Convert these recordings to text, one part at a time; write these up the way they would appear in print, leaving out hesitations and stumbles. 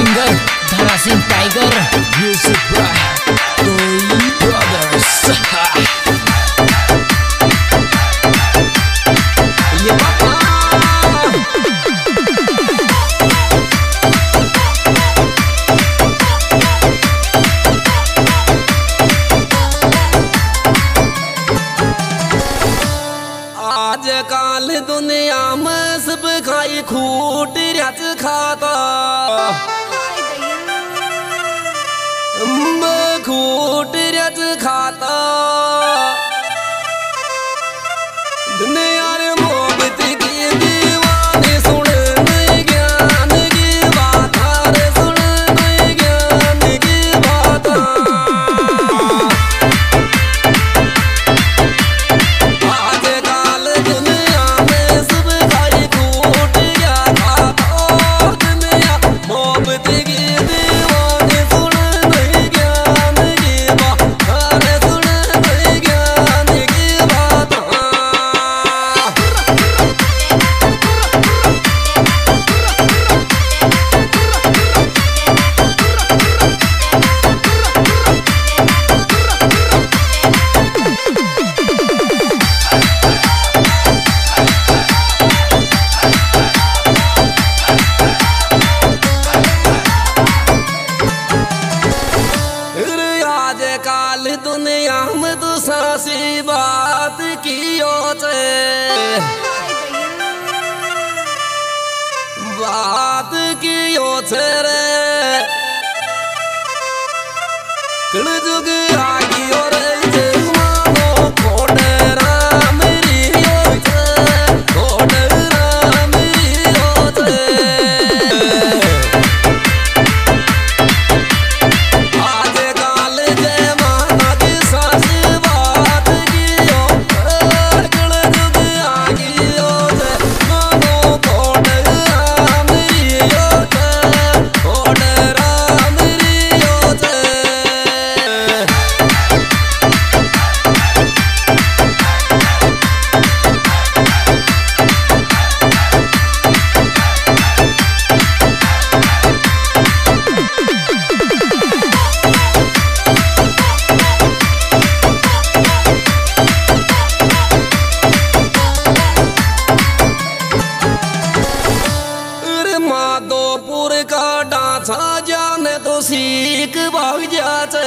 Singer Dhara Singh tiger music by टोई brothers. ये पापा आज काल दुनिया में सब खाई खूट रच खाता खूट रच खाता दुनिया रे मोहब्बत की दीवानी सुन नहीं ज्ञान की बात रे सुन नहीं ज्ञान की बात। आज काल दुनिया में सब खाई खूट या खाता दुनिया मोहब्बत की दीवानी सुन नहीं ज्ञान की बात रे सुन नहीं ज्ञान की बात। आज काल दुनिया में तो सासी बात की बात की रे कण जुग आगी और मानो खोड़ राम रियो खोड़ राम रियो आज काल जय माता की सास बात की कण जुग आगी मानो खोड़ राम रियो खोड़ राम रियो। माधोपुर का डांसा जाने तो सीख भाग जाते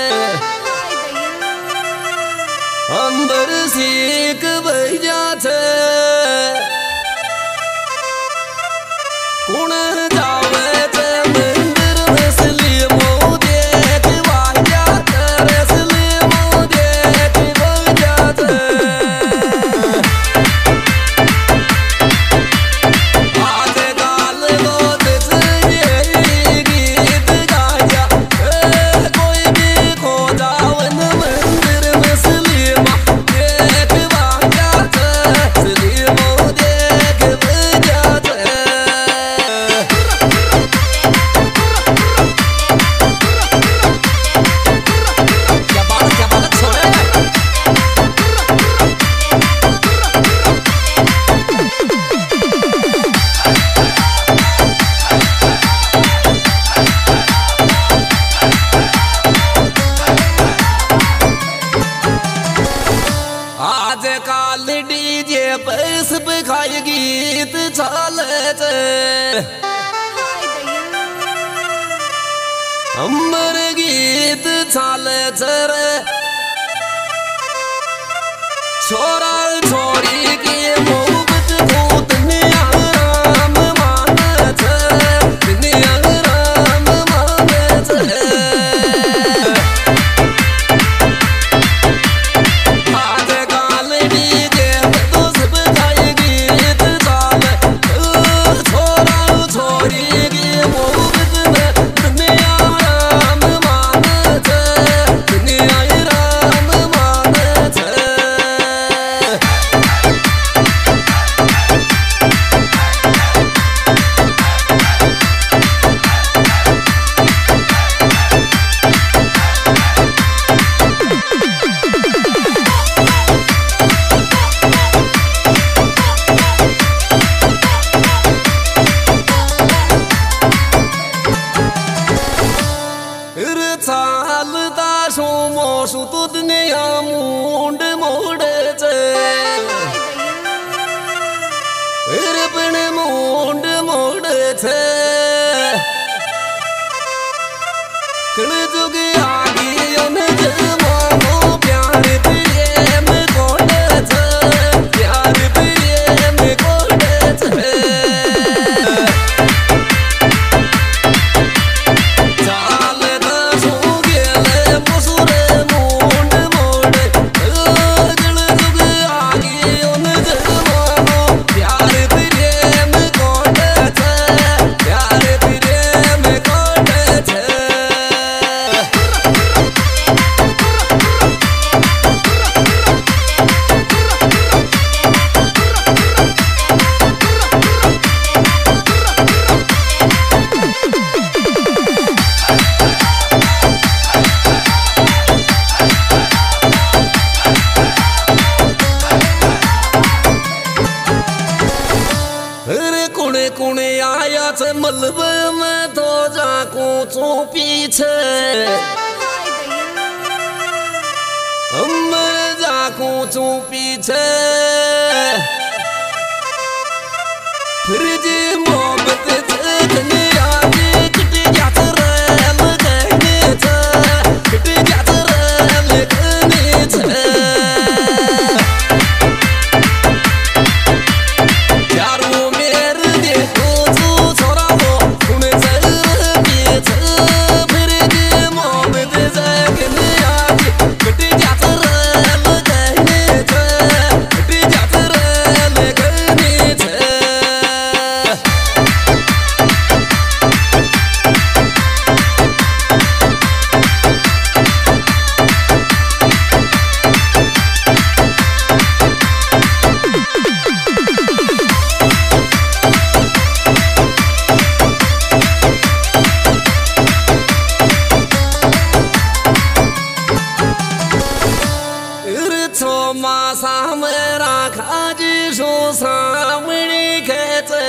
अंबर सीख बह जाते कुण जावे चे मंदिर में सलीमो देख भाग जाते रे सलीमो देख भाग जाते। आज काल डीजे पैस पे खाई गीत चाले हमर गीत चाले रे छोरा छोरी की मोहब्बत भूत दुनिया राम माने दुनिया राम माने छे कण जुग आगी उन जमानो प्यार प्रेम कोड छे प्यार प्रेम कोड छे चाल दसो गेले मसुरे मुंड मोड़ गण जुग आगी उन जमानो प्यार प्रेम कोड छे प्यार प्रेम कोड छे कुणे कुणे आया छे मलबे में तो जाकू चो पीछे हम जाकू चो पीछे फिर जी मोहब्बत छे दुनिया की कट गया रेल कहने छे कट गया रेल कहने छे मासा मेरा खाजी सो सामने खेचे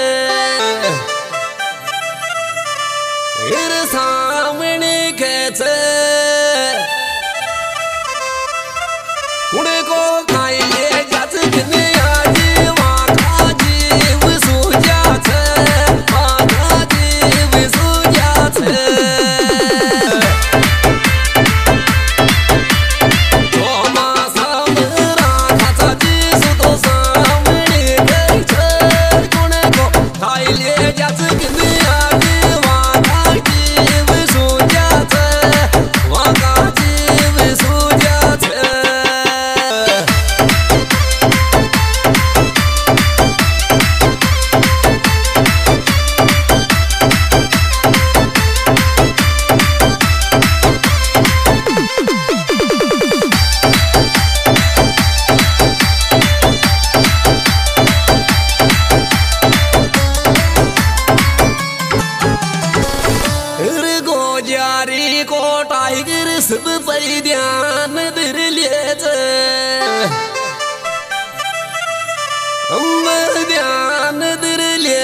सामने खेचे कुड़े को खाई ले जाच किने आजी वहाँ खाजी विसु जाचे वहाँ खाजी विसु जाचे को टाइगर सब पर ध्यान दर ले हम ध्यान दर ले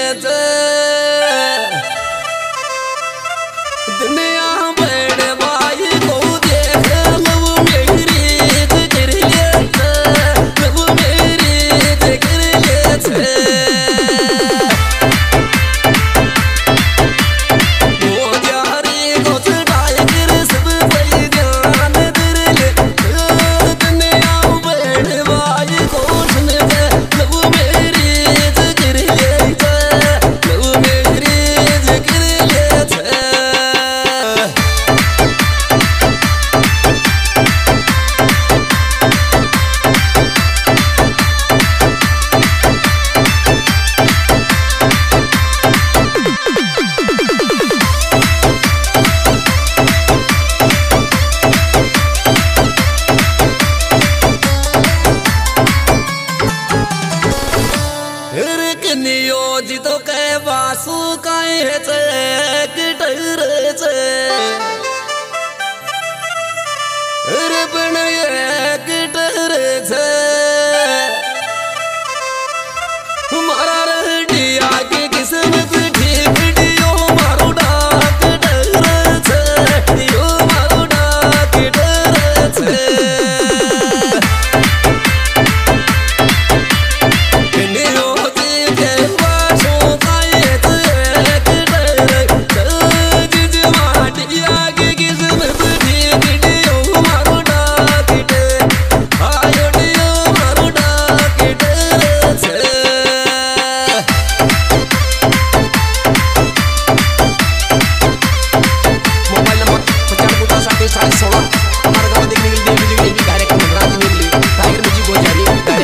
दुनिया बड़े भाई को देख लव मेरी कर ले लव मेरी कर ले नियोजित के वासु काहे गिटर गिटर मारा रेडिया की किस्मत ठीक दियो मारो डाक डर दियो मारो डाक डर के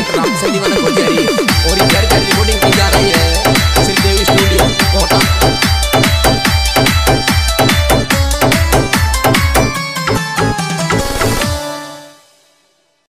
राम से दीवाना